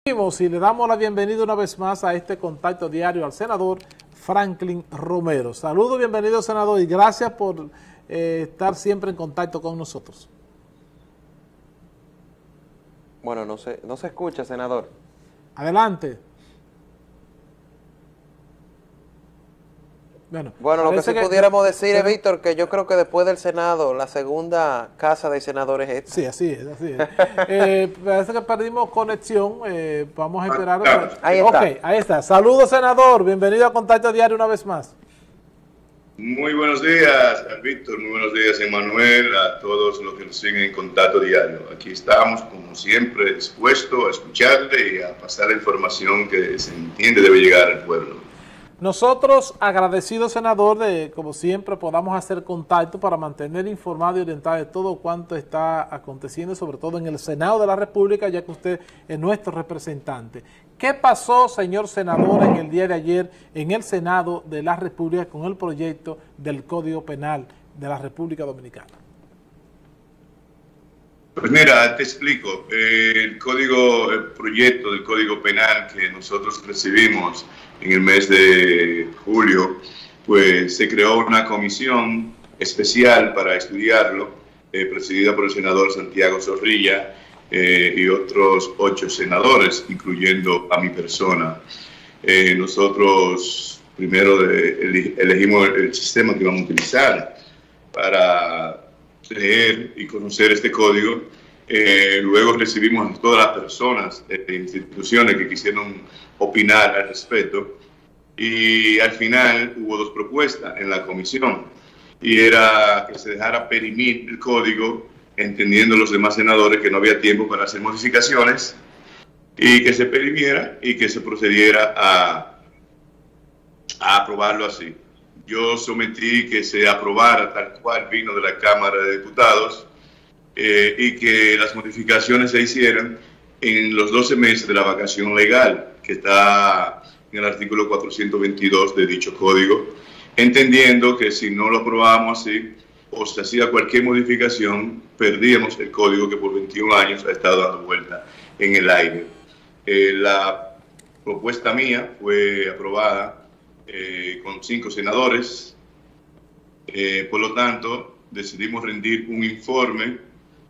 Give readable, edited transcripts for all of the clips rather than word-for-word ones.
Y le damos la bienvenida una vez más a este contacto diario al senador Franklin Romero. Saludos, bienvenido senador, y gracias por estar siempre en contacto con nosotros. Bueno, no se escucha, senador. Adelante. Bueno, lo que sí pudiéramos decir, Víctor, que yo creo que después del Senado, la segunda casa de senadores es esta. Sí, así es, así es. Parece que perdimos conexión, vamos a esperar. Ahí está. Ok, ahí está. Saludos, senador, bienvenido a Contacto Diario una vez más. Muy buenos días, Víctor, muy buenos días, Emanuel, a todos los que nos siguen en Contacto Diario. Aquí estamos, como siempre, dispuestos a escucharle y a pasar la información que se entiende debe llegar al pueblo. Nosotros, agradecidos, senador, de como siempre podamos hacer contacto para mantener informado y orientado de todo cuanto está aconteciendo, sobre todo en el Senado de la República, ya que usted es nuestro representante. ¿Qué pasó, señor senador, en el día de ayer en el Senado de la República con el proyecto del Código Penal de la República Dominicana? Pues mira, te explico. El proyecto del Código Penal que nosotros recibimos en el mes de julio, pues se creó una comisión especial para estudiarlo, presidida por el senador Santiago Zorrilla y otros 8 senadores, incluyendo a mi persona. Nosotros primero elegimos el sistema que íbamos a utilizar para leer y conocer este código. Luego recibimos a todas las personas de instituciones que quisieron opinar al respecto, y al final hubo 2 propuestas en la comisión, y era que se dejara perimir el código, entendiendo los demás senadores que no había tiempo para hacer modificaciones, y que se perimiera y que se procediera a aprobarlo así. Yo sometí que se aprobara tal cual vino de la Cámara de Diputados, y que las modificaciones se hicieran en los 12 meses de la vacación legal, que está en el artículo 422 de dicho código, entendiendo que si no lo aprobábamos así, o se hacía cualquier modificación, perdíamos el código que por 21 años ha estado dando vuelta en el aire. La propuesta mía fue aprobada con 5 senadores, por lo tanto decidimos rendir un informe.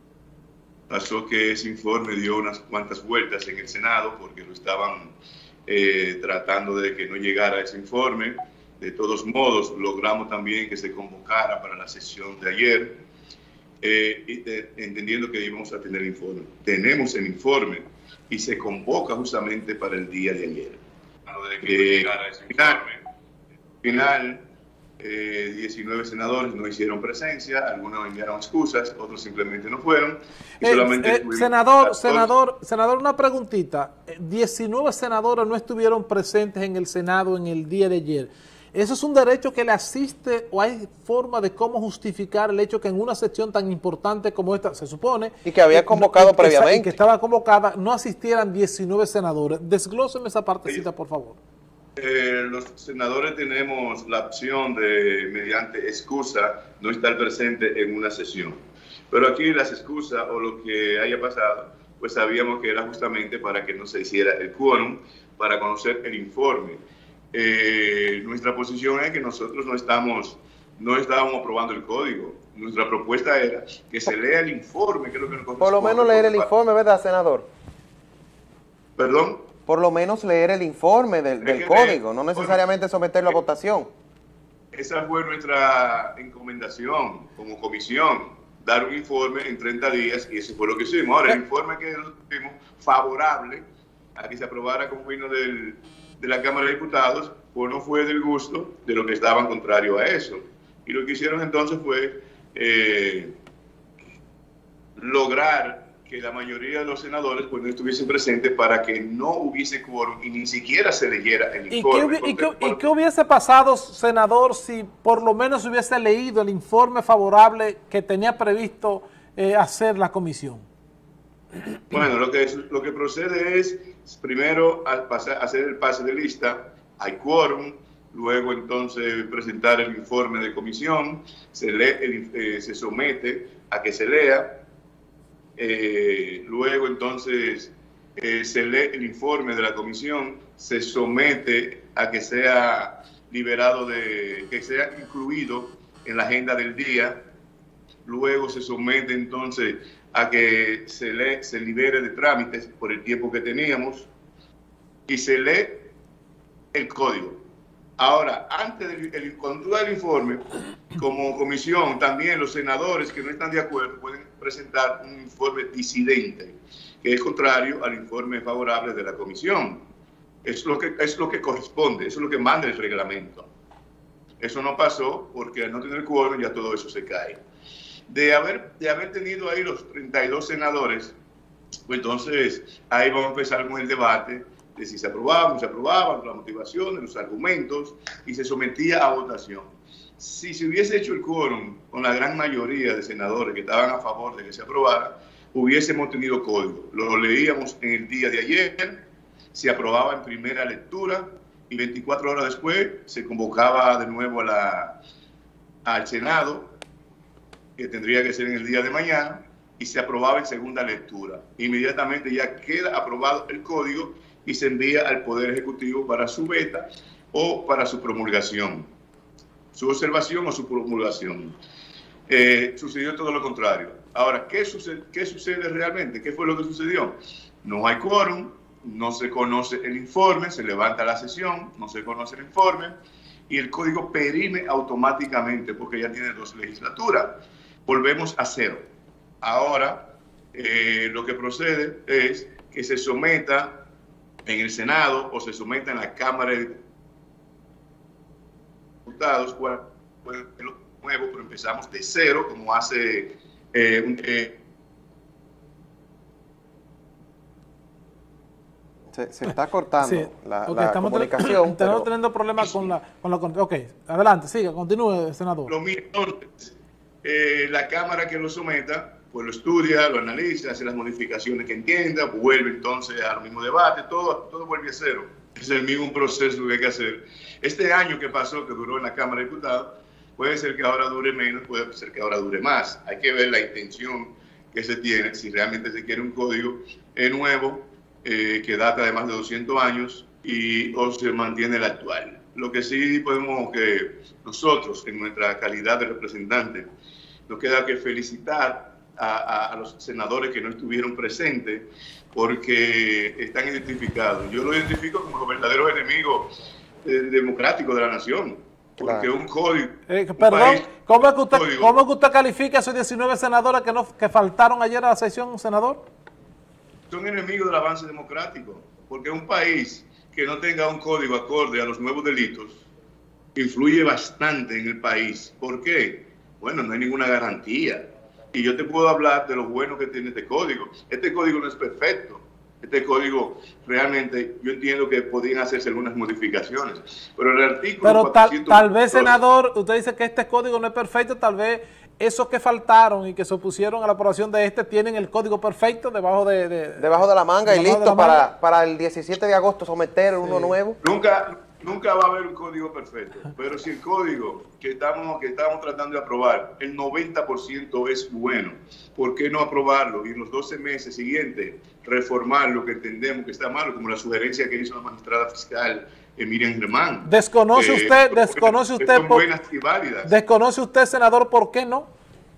Pasó que ese informe dio unas cuantas vueltas en el Senado porque lo estaban tratando de que no llegara ese informe. De todos modos, logramos también que se convocara para la sesión de ayer, entendiendo que íbamos a tener informe. Tenemos el informe y se convoca justamente para el día de ayer. De que llegara ese informe. Al final, 19 senadores no hicieron presencia, algunos enviaron excusas, otros simplemente no fueron. Senador, una preguntita. 19 senadores no estuvieron presentes en el Senado en el día de ayer. ¿Eso es un derecho que le asiste o hay forma de cómo justificar el hecho que en una sección tan importante como esta, se supone... Y que había convocado previamente. Que estaba convocada, no asistieran 19 senadores? Desglóseme esa partecita, por favor. Los senadores tenemos la opción de, mediante excusa, no estar presente en una sesión. Pero aquí las excusas o lo que haya pasado, pues sabíamos que era justamente para que no se hiciera el quórum, para conocer el informe. Nuestra posición es que nosotros no estábamos aprobando el código. Nuestra propuesta era que se lea el informe, que es lo que nos corresponde. Por lo menos leer el informe, ¿verdad, senador? ¿Perdón? Por lo menos leer el informe del código, no necesariamente someterlo a votación. Esa fue nuestra encomendación como comisión, dar un informe en 30 días, y eso fue lo que hicimos. Ahora, el informe que tuvimos favorable a que se aprobara como vino de la Cámara de Diputados, pues no fue del gusto de los que estaban contrarios a eso. Y lo que hicieron entonces fue lograr que la mayoría de los senadores pues no estuviesen presentes para que no hubiese quórum y ni siquiera se leyera el informe. ¿Y qué hubiese pasado, senador, si por lo menos hubiese leído el informe favorable que tenía previsto hacer la comisión? Bueno, lo que procede es, primero, hacer el pase de lista, hay quórum, luego entonces presentar el informe de comisión, se somete a que se lea, luego entonces se lee el informe de la comisión, se somete a que sea liberado, que sea incluido en la agenda del día, luego se somete entonces a que se libere de trámites por el tiempo que teníamos y se lee el código. Ahora, antes cuando tú das el informe, como comisión, también los senadores que no están de acuerdo pueden presentar un informe disidente, que es contrario al informe favorable de la comisión. Es lo que corresponde, eso es lo que manda el reglamento. Eso no pasó porque al no tener quórum ya todo eso se cae. De haber tenido ahí los 32 senadores, pues entonces ahí vamos a empezar con el debate de si se aprobaba, no se aprobaba, las motivaciones, los argumentos, y se sometía a votación. Si se hubiese hecho el quórum con la gran mayoría de senadores que estaban a favor de que se aprobara, hubiésemos tenido código. Lo leíamos en el día de ayer, se aprobaba en primera lectura, y 24 horas después se convocaba de nuevo al Senado, que tendría que ser en el día de mañana, y se aprobaba en segunda lectura. Inmediatamente ya queda aprobado el código y se envía al Poder Ejecutivo para su veta o para su promulgación, su observación o su promulgación. Sucedió todo lo contrario. Ahora, ¿qué sucede realmente? ¿Qué fue lo que sucedió? No hay quórum, no se conoce el informe, se levanta la sesión, no se conoce el informe y el código perime automáticamente porque ya tiene 2 legislaturas. Volvemos a cero. Ahora, lo que procede es que se someta en el Senado o se someta en la Cámara de Diputados, pues lo nuevo, pero empezamos de cero, como hace se está cortando sí. la comunicación. Estamos teniendo problemas con la... Ok, adelante, siga, continúe, senador. Lo mismo, entonces, la Cámara que lo someta, pues lo estudia, lo analiza, hace las modificaciones que entienda, vuelve entonces al mismo debate, todo vuelve a cero. Es el mismo proceso que hay que hacer. Este año que pasó, que duró en la Cámara de Diputados, puede ser que ahora dure menos, puede ser que ahora dure más. Hay que ver la intención que se tiene, si realmente se quiere un código nuevo, que data de más de 200 años, o se mantiene el actual. Lo que sí podemos, que nosotros, en nuestra calidad de representantes, nos queda que felicitar a los senadores que no estuvieron presentes porque están identificados. Yo los identifico como los verdaderos enemigos democráticos de la nación. Porque un código... perdón, ¿cómo es que usted califica a esos 19 senadores que faltaron ayer a la sesión, senador? Son enemigos del avance democrático. Porque un país que no tenga un código acorde a los nuevos delitos influye bastante en el país. ¿Por qué? Bueno, no hay ninguna garantía. Y yo te puedo hablar de lo bueno que tiene este código. Este código no es perfecto. Este código realmente yo entiendo que podrían hacerse algunas modificaciones. Pero el artículo... Pero tal vez, senador, usted dice que este código no es perfecto, tal vez esos que faltaron y que se opusieron a la aprobación de tienen el código perfecto debajo de la manga y listo para el 17 de agosto someter uno nuevo. Nunca va a haber un código perfecto, pero si el código que estamos tratando de aprobar, el 90% es bueno, ¿por qué no aprobarlo y en los 12 meses siguientes reformar lo que entendemos que está malo, como la sugerencia que hizo la magistrada fiscal Miriam Germán? ¿Desconoce usted, son buenas y válidas? ¿Desconoce usted, senador, por qué no?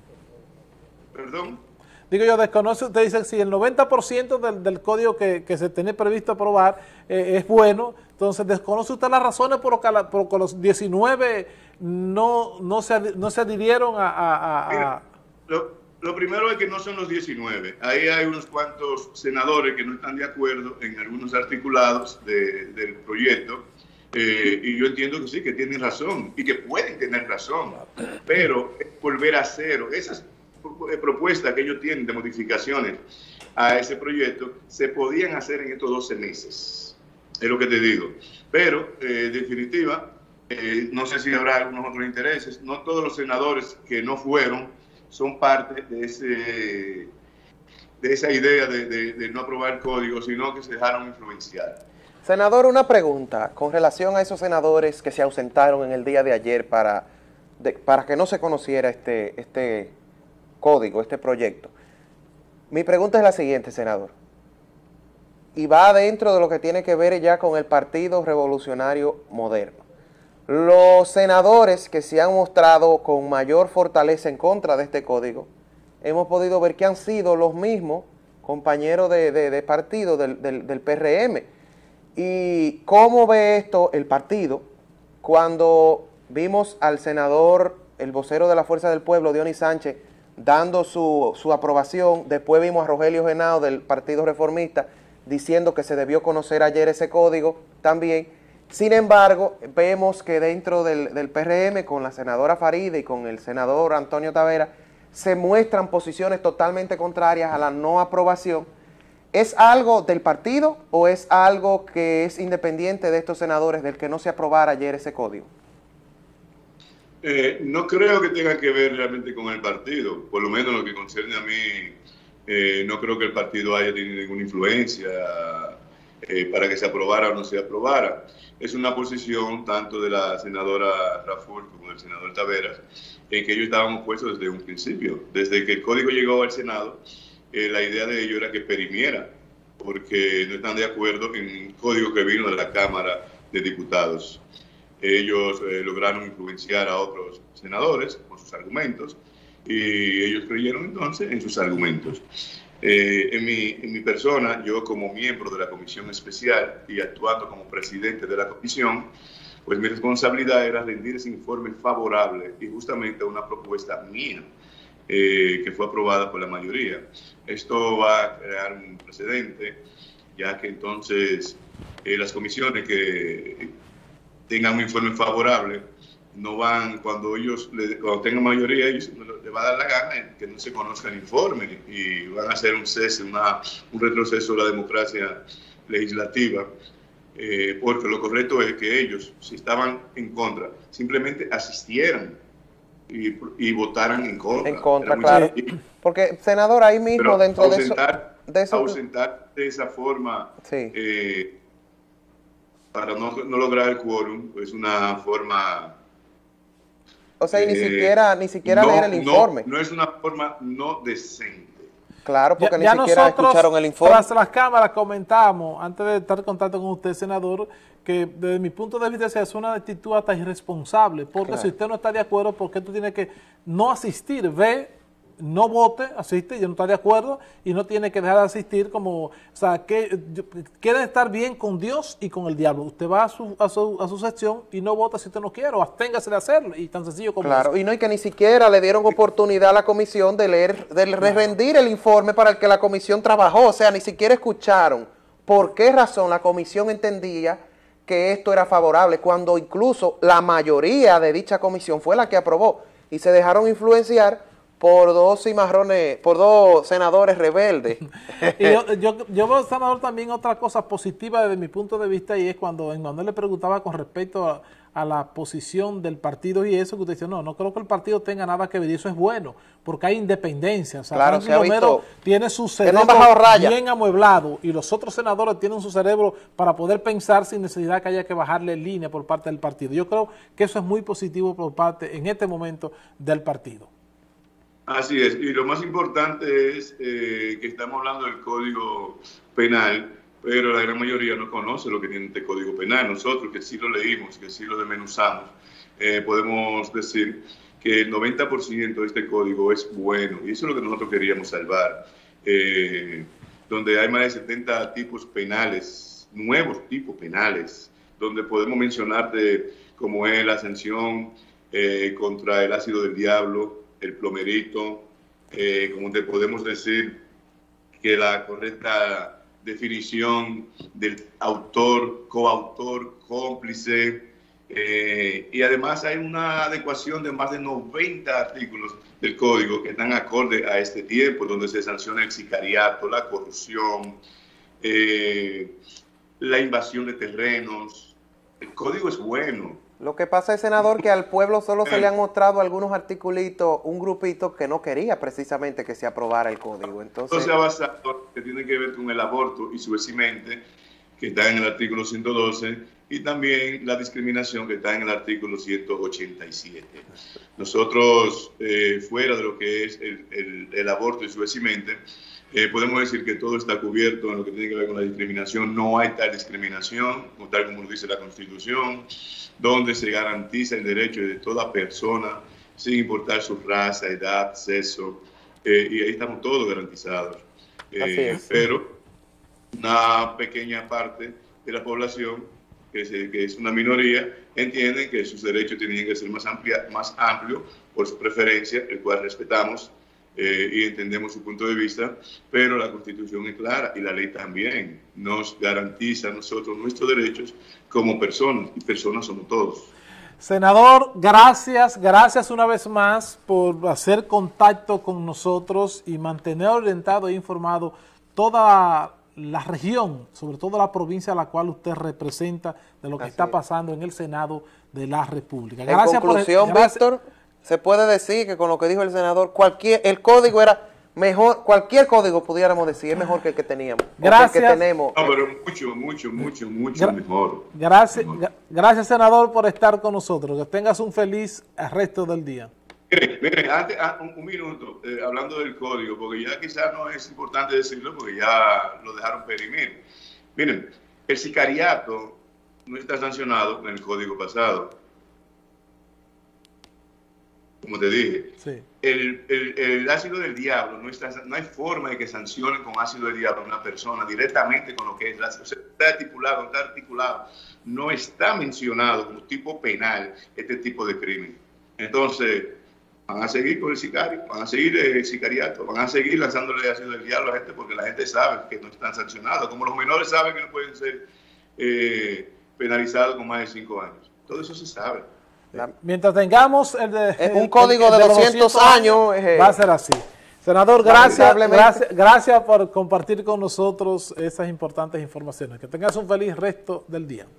Perdón. Digo yo, desconoce, usted dice, si el 90% del código que se tenía previsto aprobar es bueno, entonces desconoce usted las razones por lo que los 19 no se adhirieron a... Mira, lo primero es que no son los 19. Ahí hay unos cuantos senadores que no están de acuerdo en algunos articulados del proyecto, y yo entiendo que sí, que tienen razón, y que pueden tener razón, pero volver a cero, esas propuestas que ellos tienen de modificaciones a ese proyecto se podían hacer en estos 12 meses, es lo que te digo, pero en definitiva no sé si habrá algunos otros intereses. No todos los senadores que no fueron son parte de esa idea de no aprobar el código, sino que se dejaron influenciar. Senador, una pregunta con relación a esos senadores que se ausentaron en el día de ayer para que no se conociera este código, este proyecto. Mi pregunta es la siguiente, senador. y va dentro de lo que tiene que ver ya con el Partido Revolucionario Moderno. Los senadores que se han mostrado con mayor fortaleza en contra de este código, hemos podido ver que han sido los mismos compañeros de partido del PRM. ¿Y cómo ve esto el partido cuando vimos al senador, el vocero de la Fuerza del Pueblo, Dionis Sánchez, dando su aprobación? Después vimos a Rogelio Genao del Partido Reformista diciendo que se debió conocer ayer ese código también. Sin embargo, vemos que dentro del PRM, con la senadora Faride y con el senador Antonio Tavera, se muestran posiciones totalmente contrarias a la no aprobación. ¿Es algo del partido o es algo que es independiente de estos senadores del que no se aprobara ayer ese código? No creo que tenga que ver realmente con el partido, por lo menos en lo que concierne a mí, no creo que el partido haya tenido ninguna influencia para que se aprobara o no se aprobara. Es una posición tanto de la senadora Raful como del senador Taveras, en que ellos estaban opuestos desde un principio. Desde que el código llegó al Senado, la idea de ellos era que perimiera, porque no están de acuerdo en un código que vino de la Cámara de Diputados. Ellos lograron influenciar a otros senadores con sus argumentos y ellos creyeron entonces en sus argumentos. En mi persona, yo como miembro de la comisión especial y actuando como presidente de la comisión, pues mi responsabilidad era rendir ese informe favorable y justamente a una propuesta mía que fue aprobada por la mayoría. Esto va a crear un precedente, ya que entonces las comisiones que tengan un informe favorable no van, cuando tengan mayoría, ellos les va a dar la gana que no se conozca el informe y van a hacer un cese, un retroceso de la democracia legislativa, porque lo correcto es que ellos, si estaban en contra, simplemente asistieran y votaran en contra. En contra, claro. Porque, senador, ahí mismo, pero dentro de eso... Ausentar de esa forma, sí. Para no lograr el quórum, es una forma... O sea, y ni siquiera leer el informe. No es una forma no decente. Claro, porque ni siquiera escucharon el informe. Tras las cámaras comentamos, antes de estar en contacto con usted, senador, que desde mi punto de vista es una actitud hasta irresponsable, porque claro, si usted no está de acuerdo, ¿por qué tú tienes que no asistir? No vote, asiste, yo no estoy de acuerdo, y no tiene que dejar de asistir como, o sea, que quiere estar bien con Dios y con el diablo. Usted va a su sección y no vota si usted no quiere, o absténgase de hacerlo, y tan sencillo como claro, eso. Y no, y que ni siquiera le dieron oportunidad a la comisión de rendir el informe para el que la comisión trabajó, o sea, ni siquiera escucharon por qué razón la comisión entendía que esto era favorable, cuando incluso la mayoría de dicha comisión fue la que aprobó, y se dejaron influenciar por dos senadores rebeldes. Y yo veo, senador, también otra cosa positiva desde mi punto de vista, y es cuando Emmanuel le preguntaba con respecto a la posición del partido y eso, que usted dice, no creo que el partido tenga nada que ver, y eso es bueno, porque hay independencia. O sea, claro, Romero tiene su cerebro bien amueblado, y los otros senadores tienen su cerebro para poder pensar sin necesidad que haya que bajarle línea por parte del partido. Yo creo que eso es muy positivo por parte, en este momento, del partido. Así es, y lo más importante es que estamos hablando del Código Penal, pero la gran mayoría no conoce lo que tiene este Código Penal. Nosotros, que sí lo leímos, que sí lo desmenuzamos, podemos decir que el 90% de este código es bueno, y eso es lo que nosotros queríamos salvar, donde hay más de 70 tipos penales, nuevos tipos penales, donde podemos mencionarte como es la sanción contra el ácido del diablo, el plomerito, como te podemos decir que la correcta definición del autor, coautor, cómplice, y además hay una adecuación de más de 90 artículos del código que están acorde a este tiempo, donde se sanciona el sicariato, la corrupción, la invasión de terrenos. El código es bueno. Lo que pasa es, senador, que al pueblo solo se le han mostrado algunos articulitos, un grupito que no quería precisamente que se aprobara el código. Entonces, se ha basado que tiene que ver con el aborto y su vesimente, que está en el artículo 112, y también la discriminación, que está en el artículo 187. Nosotros, fuera de lo que es el aborto y su vesimente, Podemos decir que todo está cubierto en lo que tiene que ver con la discriminación. No hay tal discriminación, tal como lo dice la Constitución, donde se garantiza el derecho de toda persona, sin importar su raza, edad, sexo, y ahí estamos todos garantizados. Así es. Pero una pequeña parte de la población, que es una minoría, entienden que sus derechos tienen que ser más amplios por su preferencia, el cual respetamos y entendemos su punto de vista, pero la Constitución es clara y la ley también nos garantiza a nosotros nuestros derechos como personas, y personas somos todos. Senador, gracias una vez más por hacer contacto con nosotros y mantener orientado e informado toda la región, sobre todo la provincia a la cual usted representa, de lo que está pasando en el Senado de la República. Gracias. En conclusión, Víctor, se puede decir que con lo que dijo el senador, el código era mejor, cualquier código pudiéramos decir, es mejor que el que teníamos. Gracias. El que tenemos. No, pero mucho mejor. Gracias, senador, por estar con nosotros. Que tengas un feliz resto del día. Miren, antes, un minuto, hablando del código, porque ya quizás no es importante decirlo, porque ya lo dejaron perimir. Miren, el sicariato no está sancionado en el código pasado. Como te dije, sí. El ácido del diablo, no hay forma de que sancionen con ácido del diablo a una persona directamente con lo que es o sea, está articulado, no está mencionado como tipo penal este tipo de crimen. Entonces, van a seguir con el sicario, van a seguir el sicariato, van a seguir lanzándole ácido del diablo a gente porque la gente sabe que no están sancionados, como los menores saben que no pueden ser penalizados con más de 5 años. Todo eso se sabe. Mientras tengamos un código de 200 años, va a ser así. Senador, gracias por compartir con nosotros esas importantes informaciones. Que tengas un feliz resto del día.